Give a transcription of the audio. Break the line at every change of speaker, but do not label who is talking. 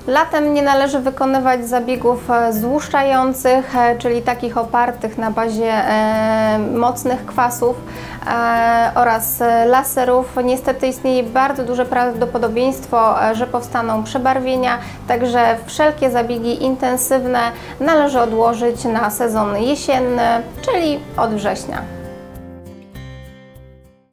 Latem nie należy wykonywać zabiegów złuszczających, czyli takich opartych na bazie mocnych kwasów oraz laserów. Niestety istnieje bardzo duże prawdopodobieństwo, że powstaną przebarwienia, także wszelkie zabiegi intensywne należy odłożyć na sezon jesienny, czyli od września.